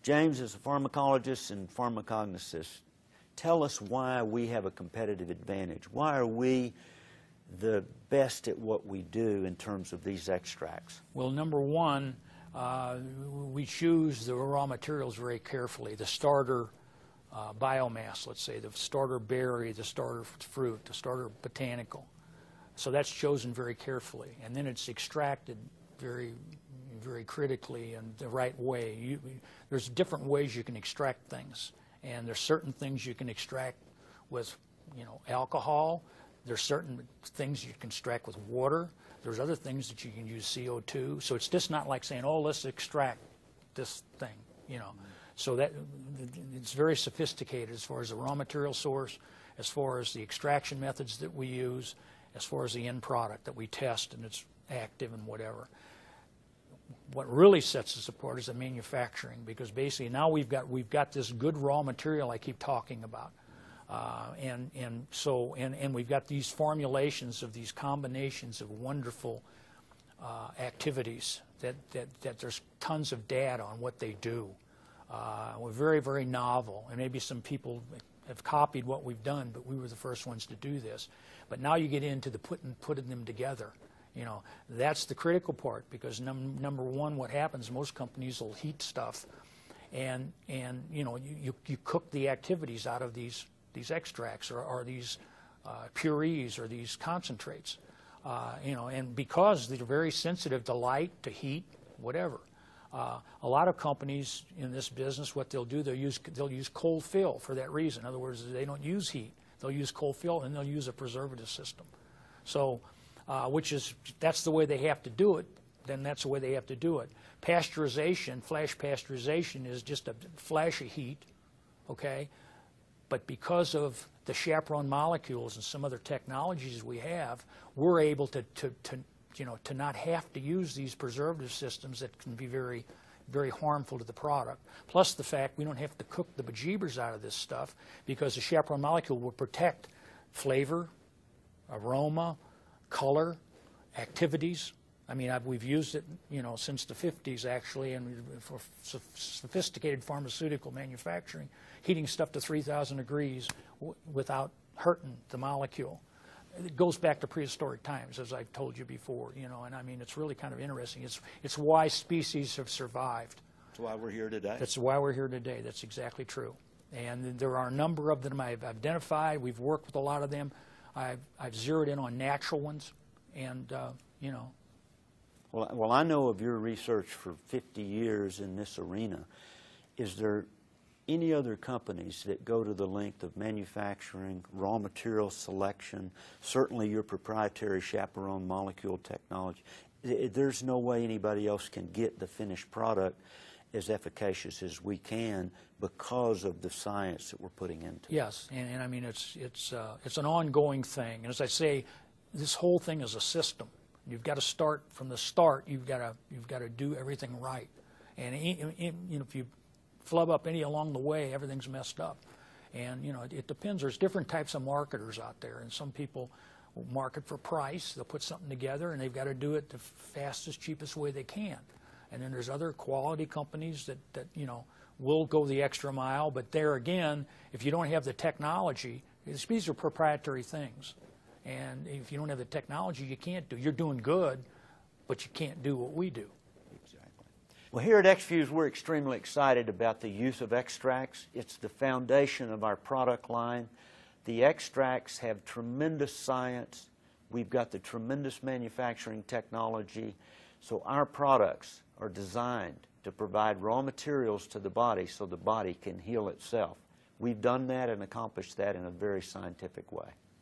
James, as a pharmacologist and pharmacognosist, tell us why we have a competitive advantage. Why are we the best at what we do in terms of these extracts? Well, number one, we choose the raw materials very carefully. The starter biomass, let's say, the starter berry, the starter fruit, the starter botanical. So that's chosen very carefully. And then it's extracted very critically and the right way. There's different ways you can extract things. And there's certain things you can extract with, alcohol. There's certain things you can extract with water. There's other things that you can use CO2. So it's just not like saying, oh, let's extract this thing, So that it's very sophisticated as far as the raw material source, as far as the extraction methods that we use, as far as the end product that we test and it's active and whatever. What really sets us apart is the manufacturing, because basically now we've got this good raw material I keep talking about. And we've got these formulations of these combinations of wonderful activities that there's tons of data on what they do. We're very, very novel, and maybe some people have copied what we've done, but we were the first ones to do this. But now you get into the putting them together. That's the critical part, because number one, what happens, most companies will heat stuff, and you cook the activities out of these extracts or these purees or these concentrates, and because they're very sensitive to light, to heat, whatever. A lot of companies in this business, what they'll do, they'll use cold fill for that reason. In other words, they don't use heat. They'll use cold fill, and they'll use a preservative system. So, that's the way they have to do it. Then that's the way they have to do it. Pasteurization, flash pasteurization, is just a flash of heat, okay? But because of the chaperone molecules and some other technologies we have, we're able to not have to use these preservative systems that can be very, very harmful to the product. Plus the fact we don't have to cook the bejeebers out of this stuff, because the chaperone molecule will protect flavor, aroma, color, activities. I mean, we've used it, since the 50s actually, and for sophisticated pharmaceutical manufacturing, heating stuff to 3,000 degrees without hurting the molecule. It goes back to prehistoric times, as I've told you before, and I mean, it's really kind of interesting. It's why species have survived. That's why we're here today. That's why we're here today. That's exactly true. And there are a number of them I've identified. We've worked with a lot of them. I've zeroed in on natural ones, and, Well, I know of your research for 50 years in this arena. Is there any other companies that go to the length of manufacturing, raw material selection, certainly your proprietary chaperone molecule technology? There's no way anybody else can get the finished product as efficacious as we can because of the science that we're putting into it. Yes, and I mean, it's an ongoing thing. And as I say, this whole thing is a system. You've got to start from the start. You've got to do everything right. And if you flub up any along the way, everything's messed up. And it depends. There's different types of marketers out there, and some people will market for price. They'll put something together, and they've got to do it the fastest, cheapest way they can. And then there's other quality companies that will go the extra mile. But there again, if you don't have the technology, these are proprietary things. And if you don't have the technology, you can't do. You're doing good, but you can't do what we do. Exactly. Well, here at XFuse, we're extremely excited about the use of extracts. It's the foundation of our product line. The extracts have tremendous science. We've got the tremendous manufacturing technology. So our products are designed to provide raw materials to the body so the body can heal itself. We've done that and accomplished that in a very scientific way.